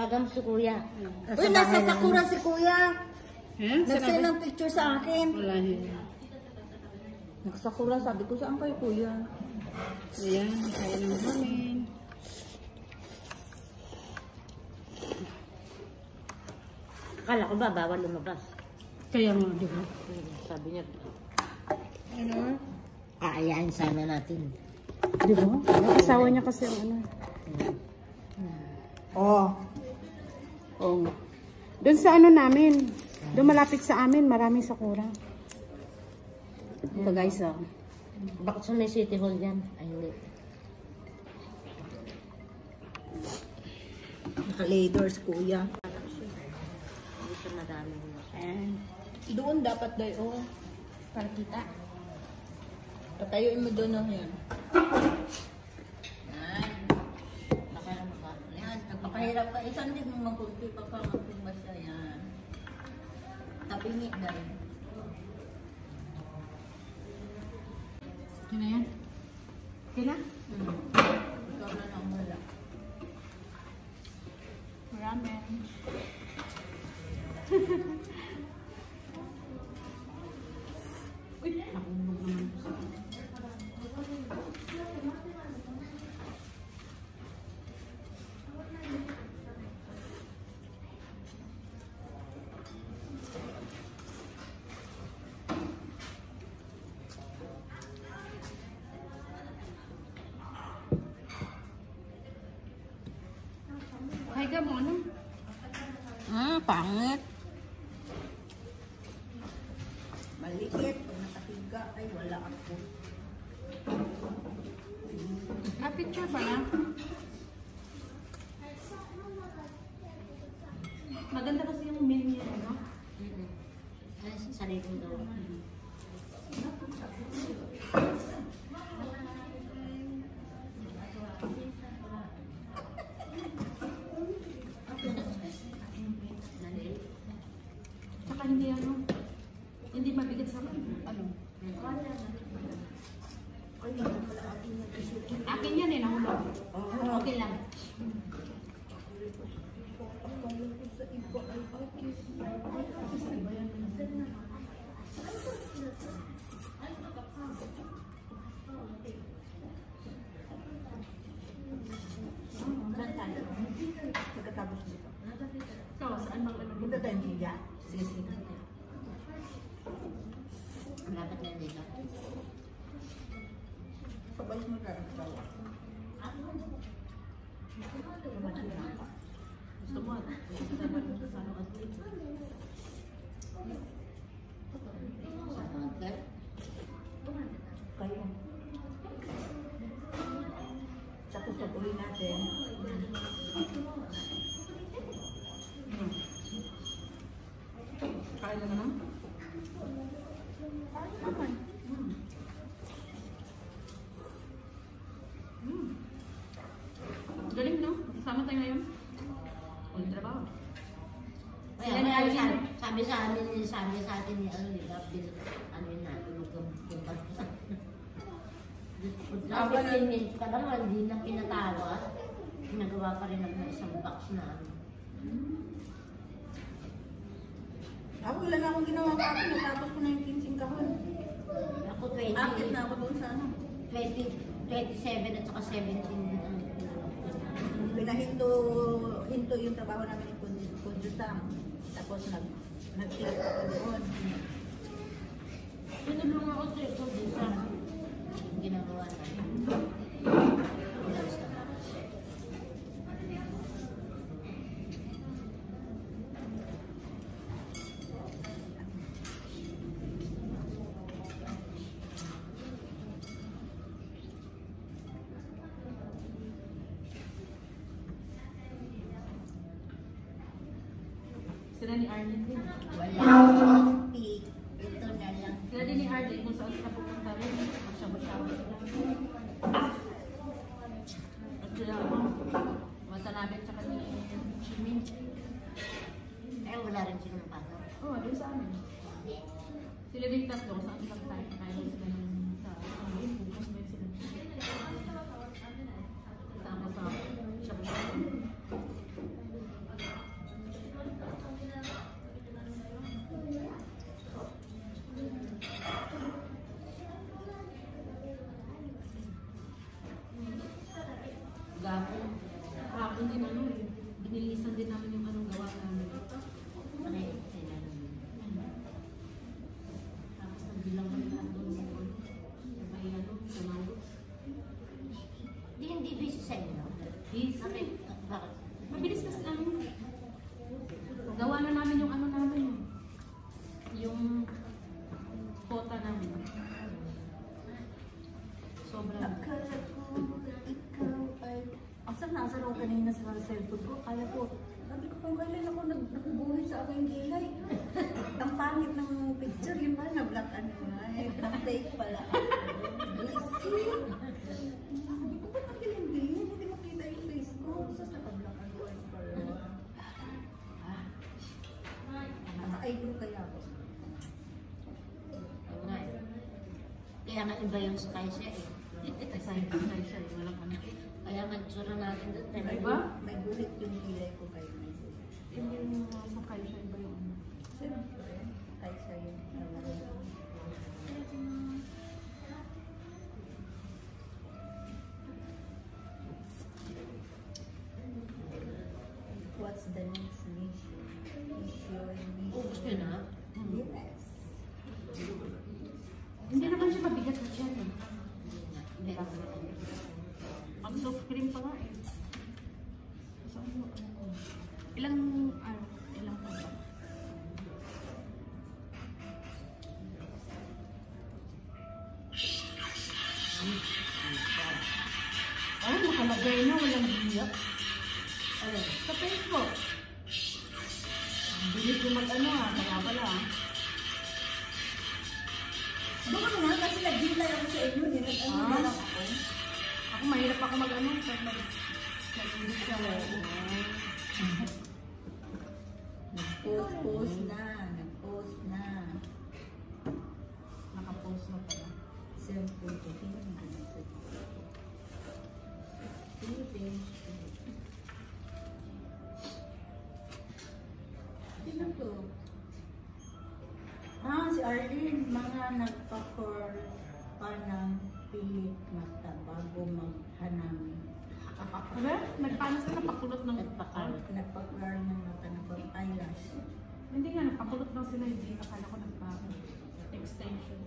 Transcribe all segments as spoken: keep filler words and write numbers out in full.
Tawagan mo si Kuya. Uy, nasa Sakura si Kuya. Eh? Nagsend ng picture sa akin. Wala yun. Nagsakura, sabi ko, saan kayo Kuya? Ayan, kaya naman namin. Akala ko ba, bawal lumabas. Kaya nga, di ba? Sabi niya, Ano? aayain sana natin. Di ba? Asawa niya kasi ang ano. Oh. Oo. Doon sa ano namin, doon malapit sa amin, maraming sakura. Ito guys, oh. Bakit sa may City Hall yan? Ay, hindi. Naka-lador si Kuya. Dito madami. Ayan. Doon dapat daw, oh. Para kita. Patayuin mo doon, oh. Yan. Yan, nagpapahirap ka. Isang din mo makunti pa pa magpumba siya. Yan. Tapingi dahil. Yun na yan? Okay na? Hmm. Ikaw na lang wala. Ramen. Uy, nakumbog naman ko sa Higa mo, ano? Hmm, pangit. Maliit. Pag nakahiga, ay wala ako. Ah, picture ba na? Maganda kasi yung menu niya, ano? Mm-hmm. Ay, sarili daw. Saka hindi ano, hindi mabigat sa akin. Ano? Akin yan eh, nahulog. Okay lang. Pagkatapos dito. So, saan bang ano? Punta tayo niya. Sige, sige. Dapat na dito. Pabalik mo ka. Gusto mo? Gusto mo sa ano kasi? Kayo. Tapos pag-uwi natin. Hmm. Kain na naman? Okay. Hmm. Hmm. Galing, no? Kasama tayo ngayon. Ulit trabaho. Kaya, kaya sabi, sabi sa amin, sabi sa atin ni ano, di ba, bil, ano yun natin, yung yung pagkakas. fifteen minutes ka lang, hindi na pinatawa. Ginagawa pa rin ng isang box na ano. Ako wala na akong ginawa pa. Natapos ko na yung kinsing kahon. Ako twenty. Akit na ako doon sa ano. twenty, twenty-seven at saka seventeen. Pinahinto hinto yung trabaho namin ng Kundusang. Tapos nag nag-tiyak ako doon. Tinulungan ako sa ito din sa ginagawa namin. Sila ni Arlene din. Wala. Peak. Ito na lang. Sila din ni Arlene kung saan sila pupunta rin. Masyaba-syaba sila. At sila ako. Watanabe tsaka ni Shimin. Eh, wala rin sila mapasok. Oo, oh, doon sa amin. Sila din tatlo. Saan sila tayo? Kaya sila ng sa amin. Pupos ba yun sila? Tapos sa shabu-shabu. cellphone ko, kala ko, sabi ko kung kailan ako nag nakabuhay sa aking gilay. Ang pangit ng picture, yun ba, na-black ano nga, eh, black fake pala. Busy. Sabi ko, ba't nakilindi? Hindi makita yung face ko. So, sa ka-black and white pala. Naka-eyebrow kaya ako. Oo nga eh. Kaya nga iba yung sky siya eh. Sky siya, walang ano. Kaya nagsura natin doon. Pero Iba? May gulit yung kilay ko kayo. Hindi yung sa sky siya, iba yung ano. Siyempre, kahit siya yung what's the next mission? Mission, mission. Oh, gusto yun ha? Yes. Hindi naman siya mabigat na siya. Eh. Hindi. Ang soft cream pa nga eh. So, ano, ano, ilang, ano, ilang pa ba? Oh, nakalagay na, walang biyak. Ano? Sa Facebook. Bilis ko mag-ano ah, kaya pala ah. Doon nga kasi nag-gilay ako sa inyo. Hirap ano Ah. na lang ako. Ako mahirap ako mag-ano, pag mag- mag-edit siya. Nag-post-post na. Nag-post na. Nakapost na pala. Cellphone ko. Philippines. Sino to? Ah, si Arlene. Mga nagpa-curl pa ng pilit mata bago maghanami. Ano? Nagpaano sila napakulot ng Nagpakal. Nagpa-curl ng mata ng eyelash. Hindi nga, napakulot lang sila, hindi. Akala ko nagpa-extension.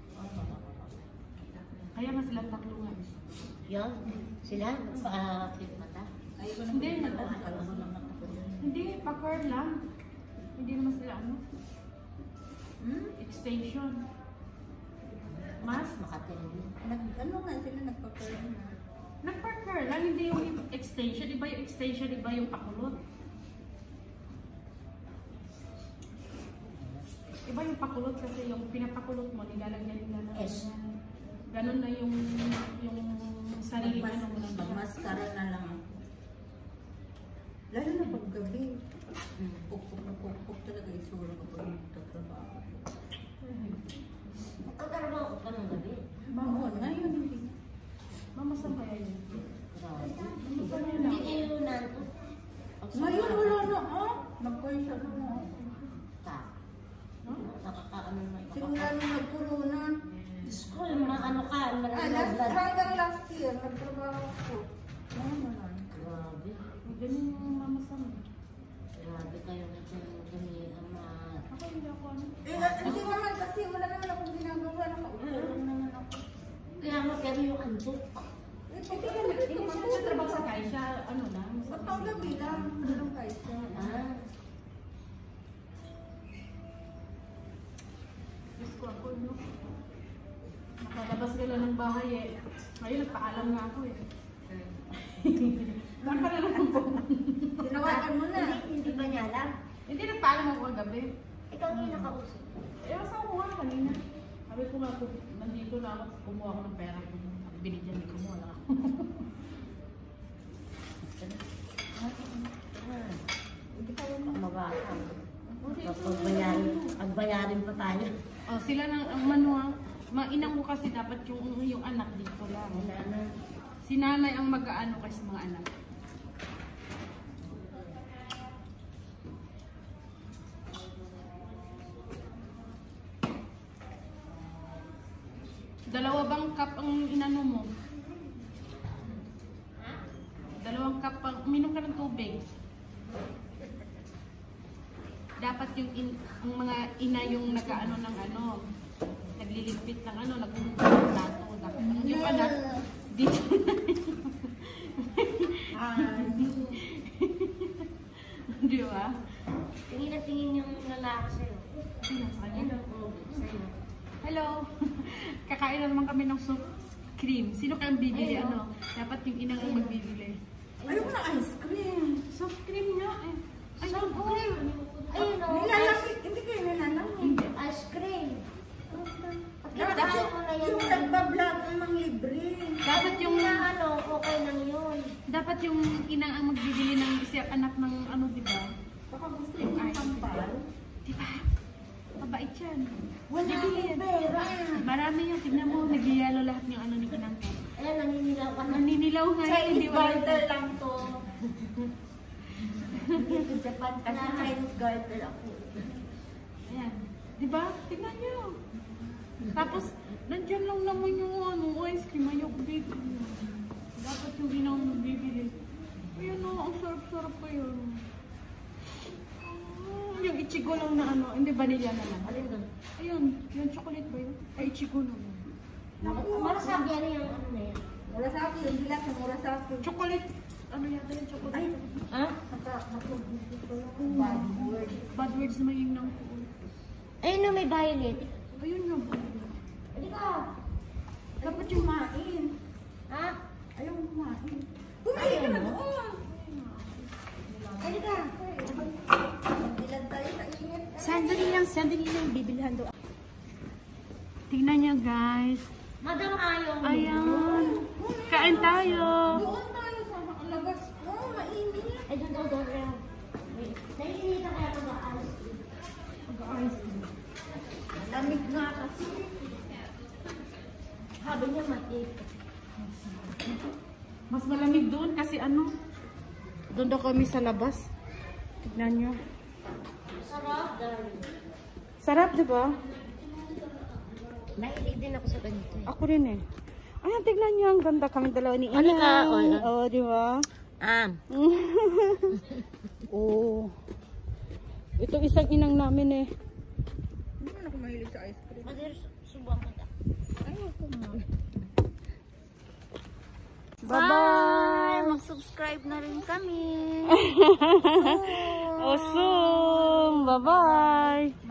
Kaya nga silang tatlo nga. Yan. Sila? Pakakit mata. Ayaw ko Hindi, na nag- nakakala ko ng mata ko yun. Hindi, pa-curl lang. Hindi naman sila ano, Hmm? extension. Mas? Makatindi. Nag, ano nga sila nagpa-curl na? Nagpa-curl lang, hindi yung extension. Iba yung extension, iba yung pakulot. Iba yung pakulot kasi yung pinapakulot mo, nilalagyan nila na Yes. ganun na yung yung sarili Mas, ano mo lang. Magmaskara na lang ako. Lalo na pag gabi. Pukpuk na pukpuk talaga itsura ko pag nagtatrabaho. Magkatrabaho ko pa ng gabi. Oo, ngayon hindi. Mama, saan kaya yun? Grabe. Saan yun Hindi lang? kayo na ito. Ngayon wala na ah. Nagkaisa na na. Ta. No? Nakakaano na. Simula nung nag-corona. Diyos ko, yung mga ano ka, Ah, maraming last, blood. hanggang last year, nagtrabaho ko. Ngayon wala na. Grabe. Ganun yung mama sa mo. Grabe kayo na kami ang mga... Ako hindi ako ano. Eh, ah, hindi naman kasi wala naman akong ginagawa. Nakaupo lang naman ako. Kaya nga, pero yung antok. Eh, pati Hindi ka ka dito, hindi siya matulog trabaho sa ka. kaisya, ano lang. Ba't pang gabi lang? Meron kayo siya. Ah, Diyos ko ako, no? Nakalabas ka lang ng bahay eh. Ngayon, nagpaalam nga ako eh. Saan ka na lang po? Tinawagan mo na. hindi, hindi ba niya alam? Hindi, nagpaalam ako kagabi. Ikaw yung nakausap. Eh, basta ako nga kanina. Sabi ko nga, kung nandito na ako, kumuha ako ng pera. Binigyan ni kumuha lang ako. Ah, hindi kayo mabaka. Pagbayarin, pagbayarin pa tayo. Oh, sila nang ang manuang, mainang ko kasi dapat yung yung anak dito lang. Wala na. Si nanay ang mag-aano kasi mga anak. Dalawa bang cup ang inano mo? Dalawang cup ang, uminom ka ng tubig. Dapat yung in, ang mga ina yung nag-ano ng ano, nagliligpit ng ano, nagpupunta ng plato. Dapat yung anak, dito Ah, di ba? Tingin na tingin yung lalaki sa'yo. Sino sa kanya? Ayun ang ulo sa'yo. Hello! Kakain na naman kami ng soup cream. Sino kayang bibili? Ayun. Ano? Dapat yung inang ang magbibili. Ayoko na ice cream. Soft cream nga eh. Ay, Soft cream. Ayun o. Nilalamig, hindi kayo nilalamig. Ice cream. Dapat Kinakain mo na yan. yung nagbablog ang libre. dapat yung Na ano, okay lang yun. dapat yung inang ang magbibili ng isang anak ng ano, di ba? Baka gusto yung sampal. Di ba? Mabait yan. Wala Bibili akong yan. pera. Marami yung, tignan mo, nagyayalo lahat yung ano ni Inang ko. Ayan, naninilaw ka na. Naninilaw nga yan, hindi Chinese wala. garter lang to. Dito Japan kasi Chinese garter ako. Ayan. Di ba? Tignan nyo. Tapos, nandyan lang naman yung ano, ice cream. Ayoko dito. Dapat yung inang magbibili. Ayan o, ang sarap-sarap pa yun. Ah, yung ichigo lang na ano, hindi vanilla na lang. Alin doon? Ayun, yung chocolate ba yun? Ay, ichigo lang. Marasabi yan yung ano na yan. Mura sa akin, hindi lang mura sa akin. Chocolate, ano yata yung chocolate? Ay, Ha? nakabuti ko lang. Bad word. Bad words naman yung nang ko. Ayun no, may violet. Ayun nga ba? Hindi ka. Dapat yung main. Ha? Ayaw mo kumain. Kumain ka na doon. Hindi ka. Ilan tayo sa init. Sandali lang, sandali lang, bibilihan daw. Tingnan niya guys. Madam ayaw mo. Ayan. Kain tayo. Doon tayo sa labas ko. Mainit. Ay, doon daw, doon daw. Naiinita kaya ito ba? Mag-ice. Lamig nga kasi. Sabi niya matik. Mas malamig doon kasi ano, doon daw kami sa labas. Tignan nyo. Sarap, darling. Sarap, di ba? Nahilig din ako sa ganito eh. Ako rin eh. Ayan, tignan nyo. Ang ganda kami dalawa ni Ina. Ano ka? O, yan. Oo, di ba? Ah. Oo. Ito isang inang namin eh. Hindi man ako mahilig sa ice cream. Madir, subuhan kita. Ayaw ko na. Bye-bye! Mag-subscribe na rin kami. Awesome! Bye-bye!